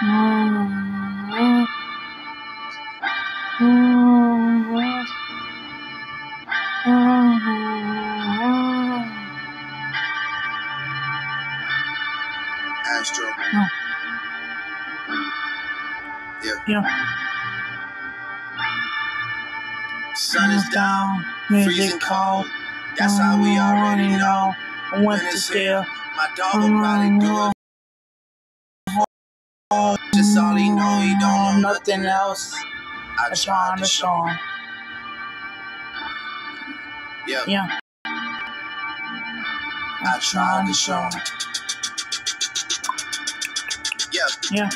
Astro. No. Yeah. Sun is down, freezing cold. That's how we already know. When it's here, My dog will probably do it. Just all he know, he don't know nothing else. I tried to show him. Yeah. I tried to show him. Yeah.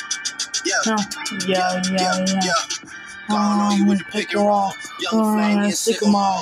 Yeah. Gone on you with the pick and roll. Young flame and sycamore.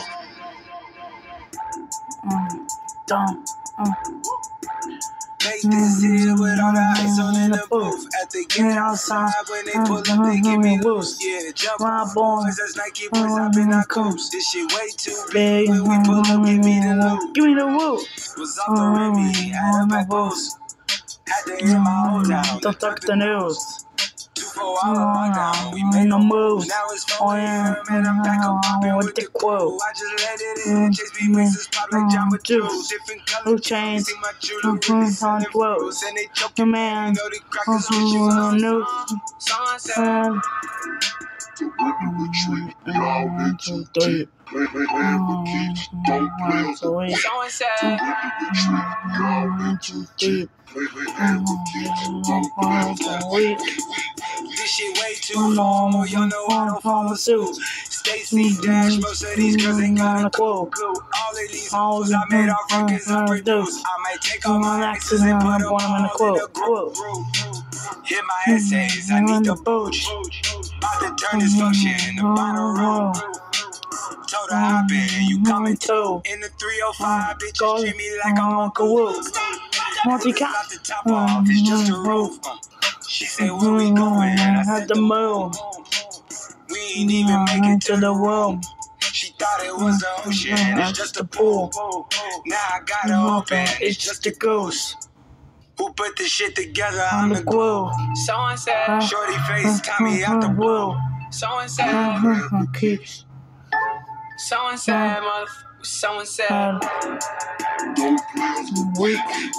Make this here with all the ice on in the booth. At the game outside when they pull up, they give me loose. Yeah, jump on boys, that's Nike boys, I've been on coops. This shit way too big. When we pull up, give me the loot. Give me the woo. Was off the Remy, had up at boost. Had to hit my old down. Don't talk the news. 2-4 all on down. We In made the move. now it's 4 a.m. and I'm back up popping with the quote. I just let it in. Chase me mixes pop like Jamba Juice. Different Blue colors. chains. See my jewelry On and clothes. and they choke The man. You know they crackers with you on News. sunset. The rip and retreat, y'all into deep. Play the keys, don't play on the beat. The rip and retreat, y'all into deep. Play the keys, don't play on the beat. This shit way too normal, y'all know I don't follow suit. Stacy Dash, most of these girls ain't got a clue. All of these hoes I made off records I produce. I might take all my exes and put them all in a quote. Hit my essays, I need the booch. About to turn this function in the bottom room. Told her hop in, you coming too. In the 305, bitches treat me like I'm Uncle Woo. Multi-cat. Not the top off, it's just a roof. She said, where we going? I said, the moon. We ain't even make it To the room. She thought it was the ocean, it's just a pool. Now I got her open, it's just a goose. Who put this shit together? I'm the glue. Someone said, Shorty face, Tommy out the blue. Someone said, keeps. Someone said, someone said, Don't play on the weak.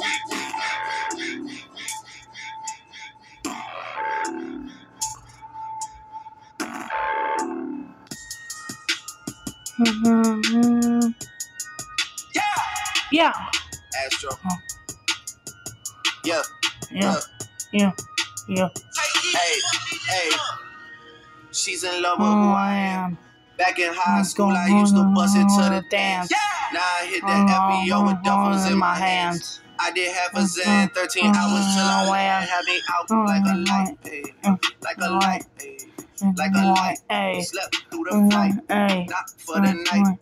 Yeah. Astro. Yeah. Hey. She's in love with who I am. Back in high school, I used to bust it to the dance. Now I hit that FBO with duffels in my hands. I did half a Zen, 13 hours till I land. Had me out like a light, ayy. Like a light, ayy. Like a light. Slept through the fight, not for the night.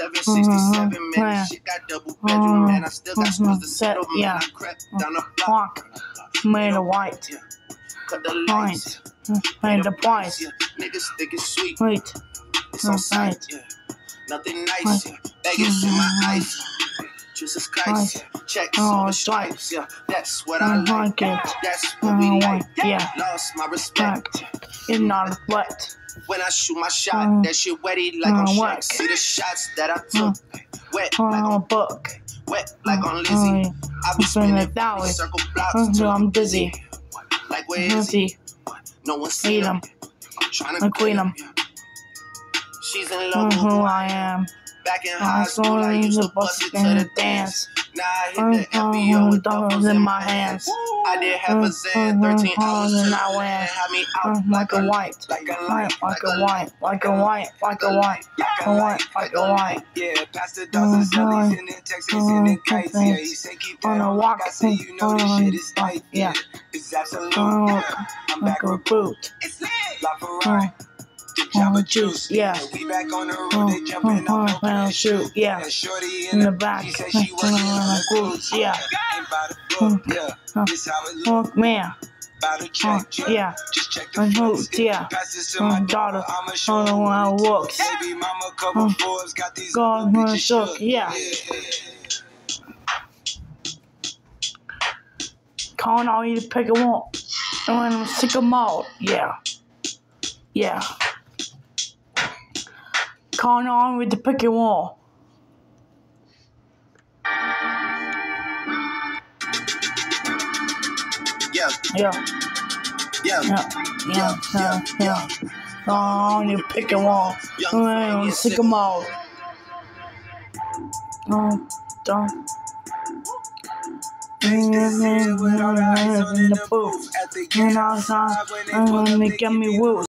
767 man, shit got double bedroom, man. I still got scores to settle, man. I crept down the block, Made a white. cut the lights, Made the price. niggas think it's sweet. Wait. It's on sight, yeah. Nothing nice, yeah. Vegas in my ice. Jesus Christ, yeah. Checks on the stripes, yeah. That's what I like. That's what we like. Yeah. Lost my respect. It's not wet. When I shoot my shot, that shit wetty like on Shaq. See the shots that I took, wet like On a on book. wet like on Lizzie. I be spinning that way. circle blocks Until until I'm dizzy. like where is he? Dizzy. No one seen Eat him. 'em. I'm trying to I queen 'em. She's in love with Who who I am. Back in I high school, I used to bust it to the dance. Now I hit the FBO with duffels in my hands. I did half a Zen, 13 hours till I land. Had me out Like a white. like a light, Like a white. Like a white. Like a white. Like a white. Yeah, past the dozen cellies in the Texas and the kites. Yeah, he said keep that On a on. walk. I say you know this shit is tight. Yeah. It's absolute. I'm Like back a with boot. it's lit. La Ferrari. The Jamba Juice. Yeah. We back on the road. They jumping on open and Shoot. Yeah. And shorty In the back. She said she working on the glutes. Yeah. Ain't by the book. Yeah. This how it look. Fuck man. By the check. Yeah. Just check the And foots. who? Yeah. Pass this to my daughter. I'ma show On the her one what it walks. took. Baby mama cover Forbes. Got these God, little man, bitches shook. shook. Yeah. Calling all you to pick 'em up. when I'm sick of mode. Yeah. Yeah. Calling on with the picket wall. Yeah. Yeah. Yeah. Yeah. On your picket wall. When I'm sick of mode. Don't. In the booth. And outside, when they get me woo.